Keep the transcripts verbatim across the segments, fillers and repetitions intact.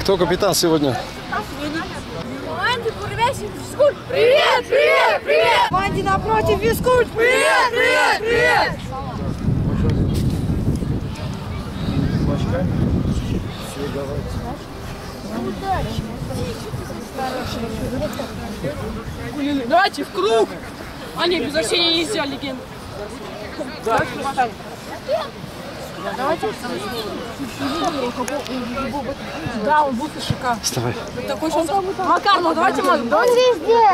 Кто капитан сегодня? Привет, привет, привет! Команде напротив физкульт! Привет, привет, привет! Давайте в круг! А не, без ощущения нельзя, легенда. Давайте. Давайте. Да, он будет шикарный. Вставай. Такой сейчас... Макар, ну давайте, Макар, давайте. Везде!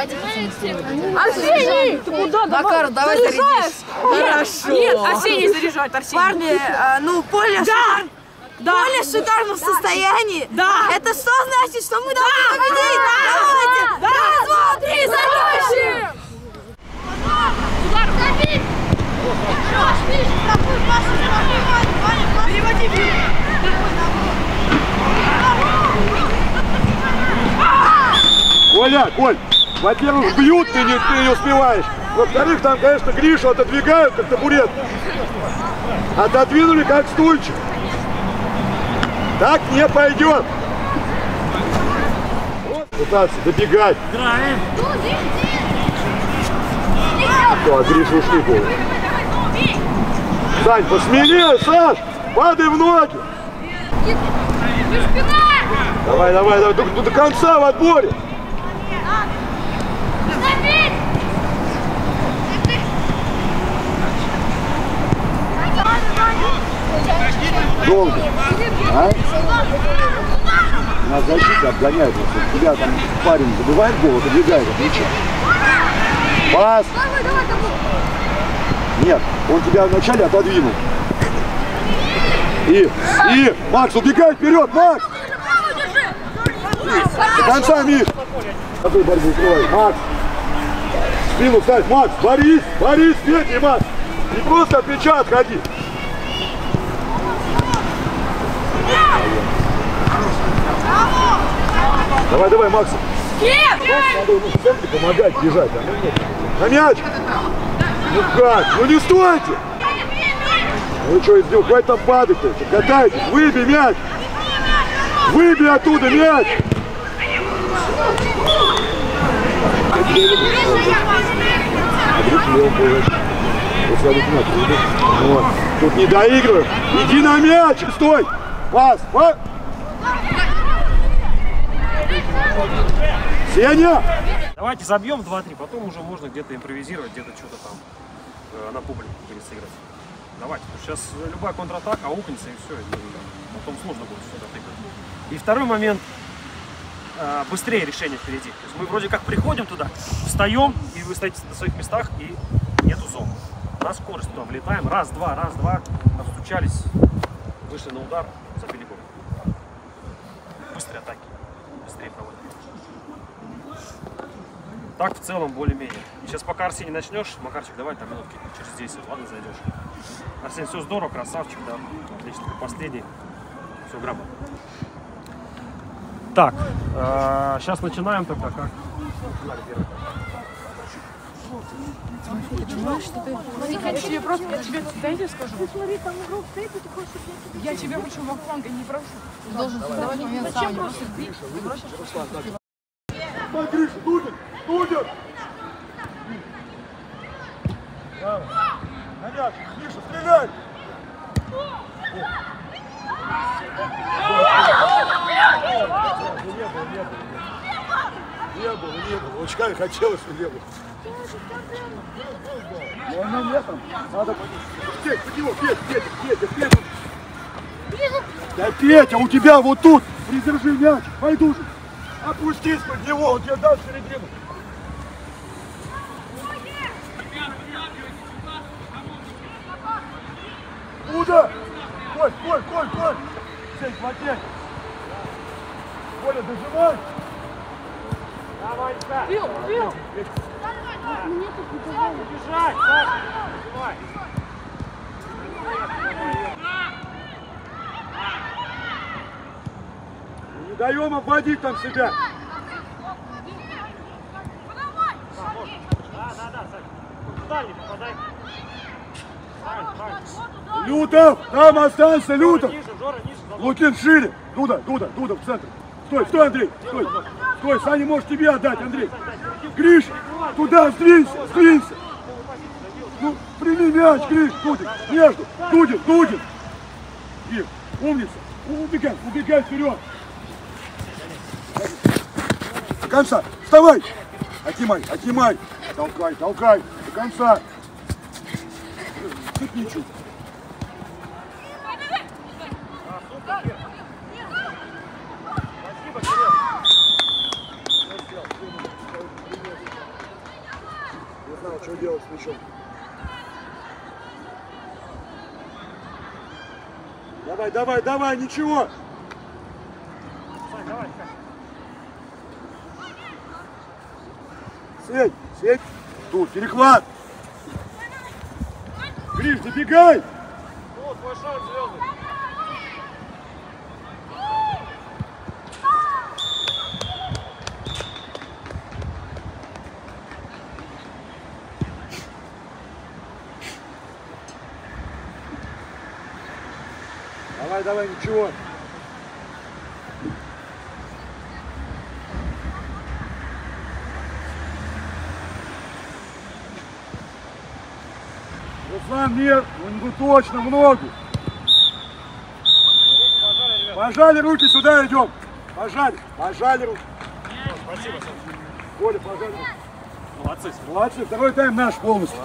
Арсений! Ты куда? Макар, давай зарядишь. Хорошо. Нет, Арсений заряжает, Арсений. Парни, а, ну поле, Да! Да! поле в шикарном состоянии. Да! Это что значит, что мы должны победить? Давайте! Да! Раз, два, три, затащим! Удар! Забить! Переводи, переводи! Коля, Коль, во-первых, бьют, ты не, ты не успеваешь. Во-вторых, там, конечно, Гришу отодвигают, как табурет. Отодвинули, как стульчик. Так не пойдет. Пытаться добегать. Играем! Что, от Гриши ушли голову. Сань, посмелее, Саш! Падай в ноги! Давай, давай, давай, до, до конца в отборе! Долго. А? На защите обгоняют. Вот тебя там парень забивает голову, подвигает от мяча. Пас! Нет, он тебя вначале отодвинул. И, и, Макс, убегай вперед, Макс! До конца, Миш! Какую борьбу укрывай, Макс! Спину ставь, Макс, борись, борись, Петя, Макс! Не просто от мяча отходи! Давай, давай, Макс! Надо ему в центре помогать бежать, а? На мяч! Ну как? Ну не стойте! Ну что, издел, хватит там падать-то, катайтесь, выбей мяч! Выбей оттуда мяч! Вот. Тут не доигрывай, иди на мяч, стой! Пас, пас! Сеня! Давайте забьем два-три, потом уже можно где-то импровизировать, где-то что-то там э, на публику пересыграть. Давайте, потому что сейчас любая контратака аукнется и все, и потом сложно будет все отыграть. И второй момент, э, быстрее решение впереди. То есть мы вроде как приходим туда, встаем, и вы стоите на своих местах, и нету зон. На скорость туда влетаем, раз-два, раз-два, отстучались, вышли на удар, забили гол. Быстрые атаки, быстрее проводим. Так в целом более-менее. Сейчас пока Арсений начнешь, Макарчик, давай там минутки через десять, ладно, зайдешь. Арсений, все здорово, красавчик, да, отлично. Последний, все грамотно. Так, э, сейчас начинаем тогда, как? Начинали первый. Ты понимаешь, что ты... Я тебе просто, я тебе, дайте скажу. Я тебя хочу во фланг, не прошу. Ты должен создавать момент сам. Ой, Гриша, Дудин! Дудин! Браво! На мяч! Гриша, стреляй! Не было, не было. Не было, не было. Очками хотелось, но не было. Ну, она летом. Надо... Петь, под него, Петя, Петя, Петя, Петя. Да, Петя, у тебя вот тут. Придержи мяч, пойду же. Опустись под него, он тебе даст середину. Куда? Коль, Коль, Коль, Коль. Сеть, хватит. Коля, дожимай. Давай, Саша. Бил, бил. Мне тут не позволено. Бежать, Саша. Давай. Не даем обводить там себя. Да, да, да, Саша. Куда не попадай. Лютов, там останься, Лютов. Лукин шире. Дуда, Дуда, Дуда в центр. Стой, стой, Андрей, стой. Стой, Саня может тебе отдать, Андрей. Гриш, туда, сдвинься, сдвинься. Ну, прими мяч, Гриш, Дудин, между, Дудин, Дудин. Гриш, умница, убегай, убегай вперед. До конца, вставай. Отнимай, отнимай. Толкай, толкай, до конца. Тут ничего. Не знал, что делать с мячом. Давай, давай, давай, ничего. Сеть, сеть. Тут, перехват. Гриш, забегай. Вот, твой шанс, звезды. Давай, давай, ничего. Руслан, нет, ну точно, в ногу. Пожали руки, сюда идем. Пожали, пожали руки. Спасибо, Саша. Коля, пожали. Молодцы. Молодцы, второй тайм наш полностью.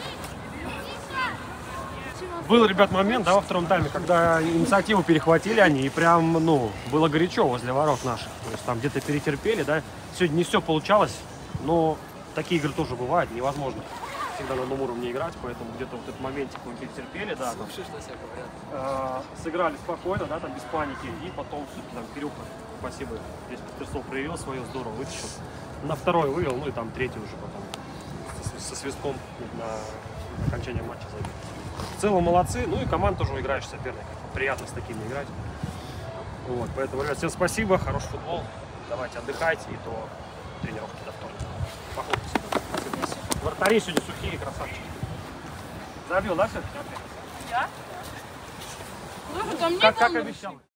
Был, ребят, момент, да, во втором тайме, когда инициативу перехватили они, и прям, ну, было горячо возле ворот наших. То есть там где-то перетерпели, да. Сегодня не все получалось, но такие игры тоже бывают, невозможно всегда на одном уровне играть, поэтому где-то вот этот моментик мы перетерпели, да. Там, э, сыграли спокойно, да, там без паники, и потом все-таки там Кирюха, спасибо, здесь мастерство проявил свое, здорово вытащил. На второй вывел, ну и там третий уже потом со, со свистком на окончание матча забил. В целом молодцы, ну и команда тоже играешь соперника. Приятно с такими играть. Вот, поэтому, ребят, всем спасибо, хороший футбол. Давайте отдыхайте, и то тренировки до вторника. Походите сюда. Вратари сегодня сухие, красавчики. Забил, да, все? Я? Ну, там не Как, как было. обещал.